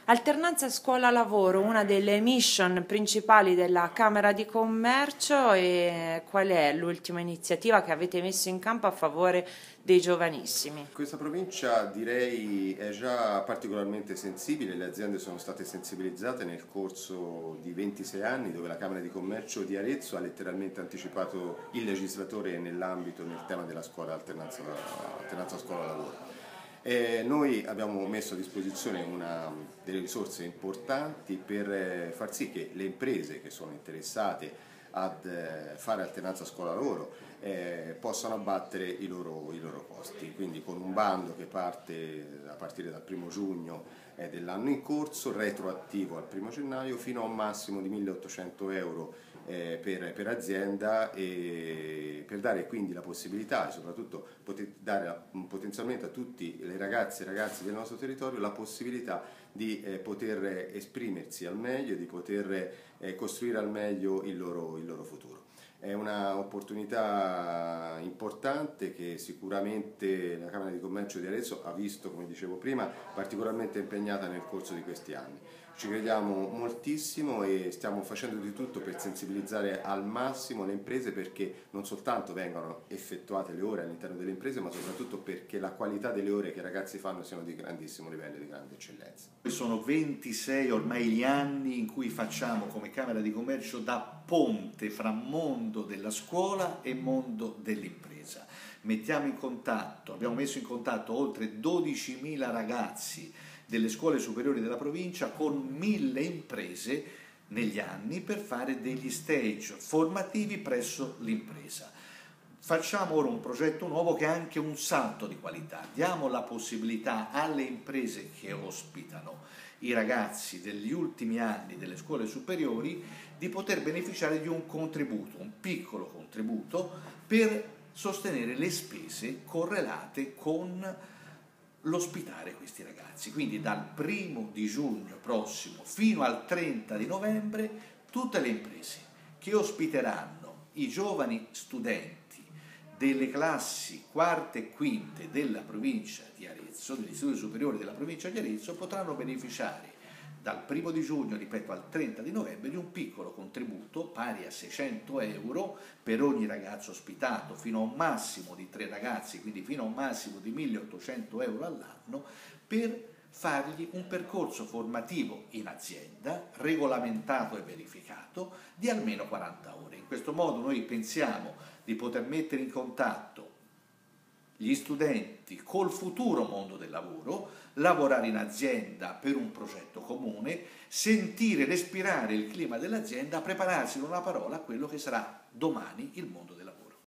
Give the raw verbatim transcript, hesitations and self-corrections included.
Alternanza scuola-lavoro, una delle mission principali della Camera di Commercio, e qual è l'ultima iniziativa che avete messo in campo a favore dei giovanissimi? Questa provincia direi è già particolarmente sensibile, le aziende sono state sensibilizzate nel corso di ventisei anni, dove la Camera di Commercio di Arezzo ha letteralmente anticipato il legislatore nell'ambito, nel tema della scuola alternanza, alternanza scuola-lavoro. Eh, noi abbiamo messo a disposizione una, delle risorse importanti per far sì che le imprese che sono interessate ad eh, fare alternanza scuola-lavoro eh, possano abbattere i loro, i loro costi. Quindi con un bando che parte a partire dal primo giugno eh, dell'anno in corso, retroattivo al primo gennaio, fino a un massimo di milleottocento euro eh, per, per azienda, e per dare quindi la possibilità e soprattutto poter dare la, potenzialmente a tutti le ragazze e ragazzi del nostro territorio la possibilità di eh, poter esprimersi al meglio e di poter eh, costruire al meglio il loro, il loro futuro. È un'opportunità importante che sicuramente la Camera di Commercio di Arezzo ha visto, come dicevo prima, particolarmente impegnata nel corso di questi anni. Ci crediamo moltissimo e stiamo facendo di tutto per sensibilizzare al massimo le imprese, perché non soltanto vengano effettuate le ore all'interno delle imprese, ma soprattutto perché la qualità delle ore che i ragazzi fanno siano di grandissimo livello, di grande eccellenza. Sono ventisei ormai gli anni in cui facciamo come Camera di Commercio da ponte fra mondo della scuola e mondo dell'impresa. Mettiamo in contatto, abbiamo messo in contatto oltre dodicimila ragazzi delle scuole superiori della provincia con mille imprese negli anni per fare degli stage formativi presso l'impresa. Facciamo ora un progetto nuovo che ha anche un salto di qualità. Diamo la possibilità alle imprese che ospitano i ragazzi degli ultimi anni delle scuole superiori di poter beneficiare di un contributo, un piccolo contributo, per sostenere le spese correlate con l'ospitare questi ragazzi. Quindi dal primo di giugno prossimo fino al trenta di novembre tutte le imprese che ospiteranno i giovani studenti delle classi quarte e quinte della provincia di Arezzo, degli istituti superiori della provincia di Arezzo, potranno beneficiare dal primo di giugno, ripeto, al trenta di novembre di un piccolo contributo pari a seicento euro per ogni ragazzo ospitato, fino a un massimo di tre ragazzi, quindi fino a un massimo di milleottocento euro all'anno, per fargli un percorso formativo in azienda, regolamentato e verificato, di almeno quaranta ore. In questo modo noi pensiamo di poter mettere in contatto gli studenti col futuro mondo del lavoro, lavorare in azienda per un progetto comune, sentire, respirare il clima dell'azienda, prepararsi in una parola a quello che sarà domani il mondo del lavoro.